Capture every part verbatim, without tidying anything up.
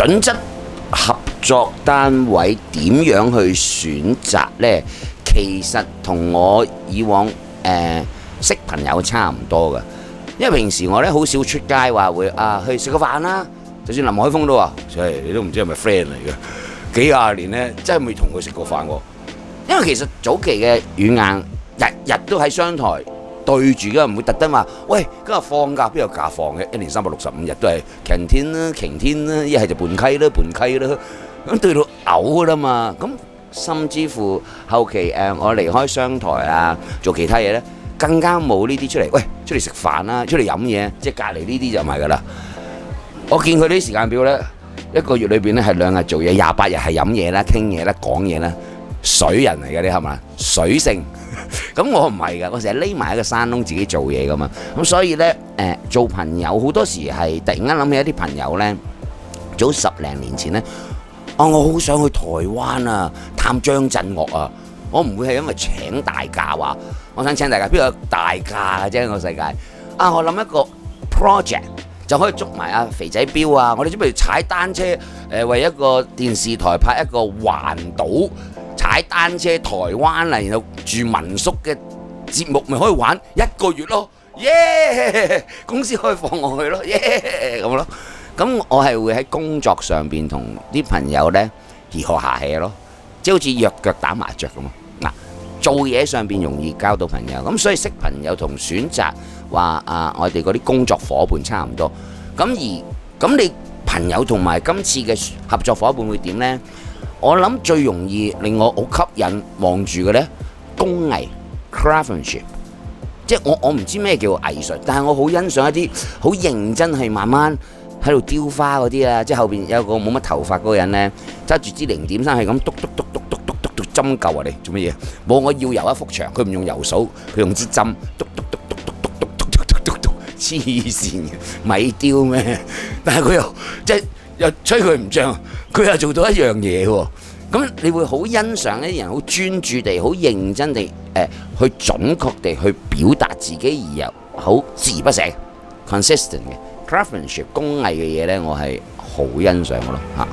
準則合作單位點樣去選擇呢？其實同我以往誒、呃、識朋友差唔多嘅，因為平時我咧好少出街話會啊去食個飯啦，就算林海峰都話，誒你都唔知係咪 friend 嚟嘅，幾廿年咧真係未同佢食過飯喎。因為其實早期嘅軟硬日日都喺商台對住嘅，唔會特登話喂今日放假邊有假放嘅，一年三百六十五日都係晴天啦、晴天啦，一係就半溪啦、半溪啦，咁對到嘔噶啦嘛，咁。甚至乎後期誒、呃，我離開商台啊，做其他嘢咧，更加冇呢啲出嚟。喂，出嚟食飯啦，出嚟飲嘢，即係隔離呢啲就唔係噶啦。我見佢啲時間表咧，一個月裏邊咧係兩日做嘢，廿八日係飲嘢啦、傾嘢啦、講嘢啦，水人嚟嘅你係嘛？水性。咁我唔係噶，我成日匿埋喺個山窿自己做嘢噶嘛。咁所以咧誒、呃，做朋友好多時係突然間諗起一啲朋友咧，早十零年前咧。啊！我好想去台灣啊，探張震岳啊！我唔會係因為請大假話，我想請大家邊有大假嘅啫個世界啊！我諗一個 project 就可以捉埋阿肥仔標啊！我哋準備踩單車，誒、呃、為一個電視台拍一個環島踩單車台灣啊，然後住民宿嘅節目，咪可以玩一個月咯！耶、yeah! 公司可以放我去咯，耶、yeah! 咁咯。咁我係會喺工作上邊同啲朋友呢而學下氣咯，即係好似約腳打麻雀咁啊！嗱，做嘢上邊容易交到朋友，咁所以識朋友同選擇話啊，我哋嗰啲工作伙伴差唔多。咁而咁你朋友同埋今次嘅合作伙伴會點呢？我諗最容易令我好吸引望住嘅呢，工藝 craftsmanship。即係我我唔知咩叫藝術，但係我好欣賞一啲好認真係慢慢喺度雕花嗰啲啊！即係後邊有個冇乜頭髮嗰個人咧，揸住支零點三係咁篤篤篤篤篤篤篤針灸啊！你做乜嘢？冇，我要油一幅牆，佢唔用油掃，佢用支針篤篤篤篤篤篤篤篤篤篤，黐線嘅米雕咩？但係佢又即係又吹佢唔脹，佢又做到一樣嘢喎。咁你會好欣賞一啲人好專注地、好認真地誒、呃、去準確地去表達自己，而又好鍥而不捨 consistent 嘅 craftsmanship 工藝嘅嘢咧，我係好欣賞嘅咯嚇。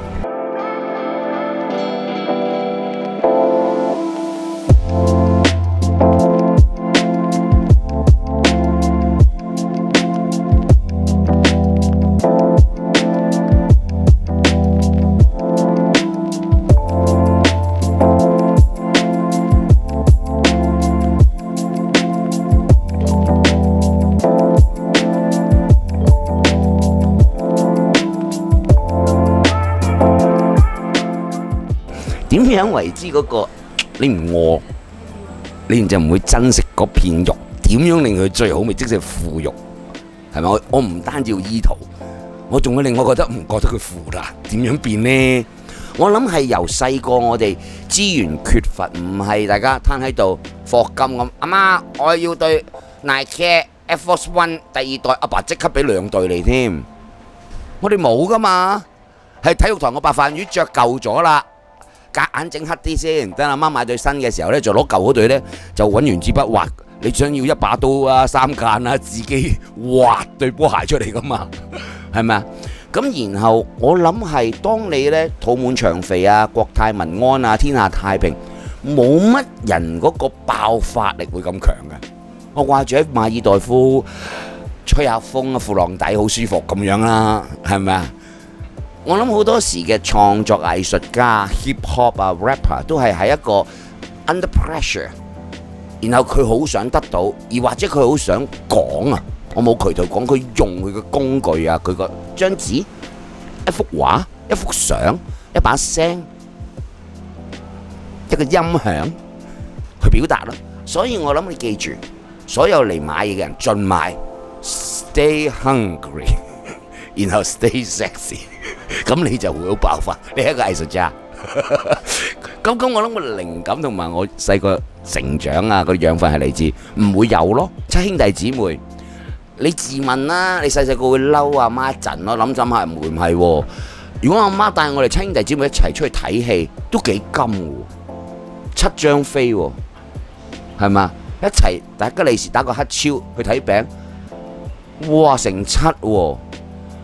點樣為之嗰個你唔餓，你就唔會珍惜嗰片肉。點樣令佢最好味，即係腐肉，係咪？我我唔單止要醫肚，我仲會令我覺得唔覺得佢腐啦。點樣變呢？我諗係由細個我哋資源缺乏，唔係大家攤喺度課金咁。阿媽，我要對 Nike Air Force One 第二代，阿爸即刻俾兩對嚟添。我哋冇噶嘛，係體育堂個白飯魚着舊咗啦。夾硬整黑啲先，等阿媽買對新嘅時候咧，就攞舊嗰對咧，就揾原子筆畫。你想要一把刀啊、三間啊，自己畫對波鞋出嚟噶嘛，係咪啊？咁然後我諗係當你咧肚滿腸肥啊、國泰民安啊、天下太平，冇乜人嗰個爆發力會咁強嘅。我掛住喺馬爾代夫吹下風啊，褲浪底好舒服咁樣啦，係咪啊？我諗好多時嘅創作藝術家 hip hop 啊 rapper 都係喺一個 under pressure， 然後佢好想得到，而或者佢好想講啊，我冇渠道講，佢用佢嘅工具啊，佢個張紙、一幅畫、一幅相、一把聲、一個音響去表達咯。所以我諗你記住，所有嚟買嘢嘅人盡買 stay hungry， 然後 stay sexy。咁你就會好爆發，你係一個藝術家。咁咁我諗個靈感同埋我細個成長啊個養分係嚟自唔會有咯。七兄弟姊妹，你自問啦，你細細個會嬲阿媽一陣咯，諗諗下唔會唔係喎。如果阿媽帶我哋七兄弟姊妹一齊出去睇戲，都幾金喎，七張飛喎，係嘛？一齊大家利是打個黑超去睇餅，哇成七喎。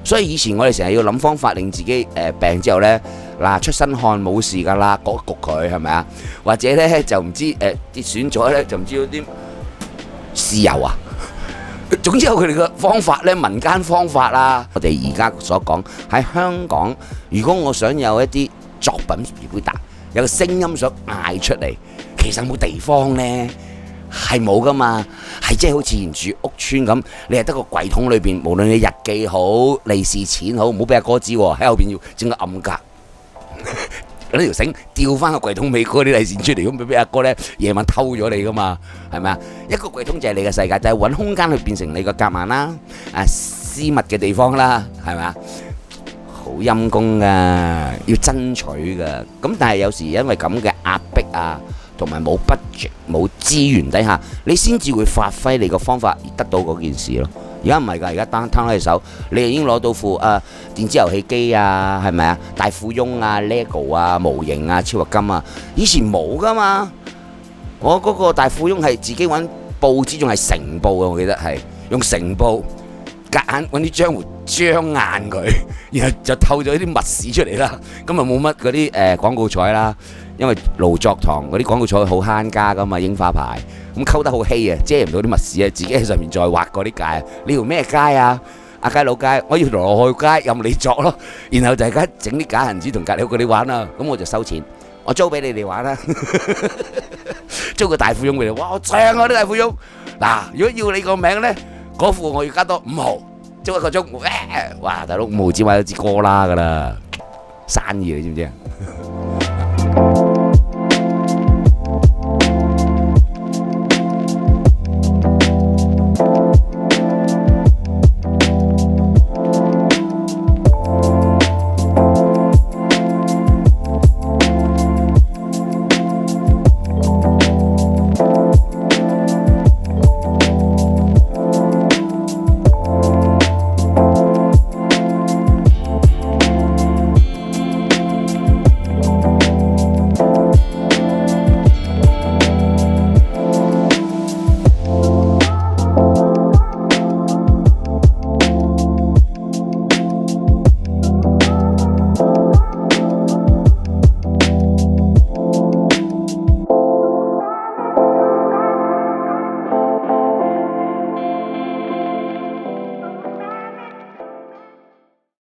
所以以前我哋成日要諗方法令自己誒、呃、病之後呢，嗱出身汗冇事㗎啦，焗一焗佢係咪啊？或者呢就唔知誒跌損咗呢，就唔知有啲豉油啊。總之有佢哋嘅方法呢，民間方法啦。我哋而家所講喺香港，如果我想有一啲作品表達，有個聲音想嗌出嚟，其實冇地方呢。係冇噶嘛，係即係好似連住屋村咁，你係得個櫃桶裏邊，無論你日記好、利是錢好，唔好俾阿哥知喎，喺後邊要整個暗格，攞條繩吊翻個櫃桶尾嗰啲利是出嚟，咁俾阿哥咧夜晚偷咗你噶嘛，係咪啊？一個櫃桶就係你嘅世界，就係揾空間去變成你個夾萬啦，啊私密嘅地方啦，係咪啊？好陰功噶，要爭取噶，咁但係有時因為咁嘅壓迫啊。同埋冇 budget 冇資源底下，你先至會發揮你個方法而得到嗰件事咯。而家唔係㗎，而家單攤喺手，你已經攞到副啊電子遊戲機啊，係咪啊？大富翁啊、LEGO 啊、模型啊、超合金啊，以前冇㗎嘛。我嗰個大富翁係自己揾報紙，仲係成報啊，我記得係用成報夾硬揾啲漿糊漿硬佢，然後就透咗啲密屎出嚟啦。咁啊冇乜嗰啲誒廣告彩啦。因為勞作堂嗰啲廣告彩好慳家噶嘛，櫻花牌咁溝得好稀啊，遮唔到啲密屎啊，自己喺上面再畫嗰啲界。你條咩街啊？阿街老街，我要條羅漢街，任你作咯。然後就而家整啲假銀紙同隔離嗰啲玩啦，咁我就收錢，我租俾你哋玩啦。租個大富翁俾你，哇！我正啊啲大富翁。嗱，如果要你個名咧，嗰副我要加多五毫，租一個鐘，哇！大佬五毫紙買咗支歌啦噶啦，生意你知唔知啊？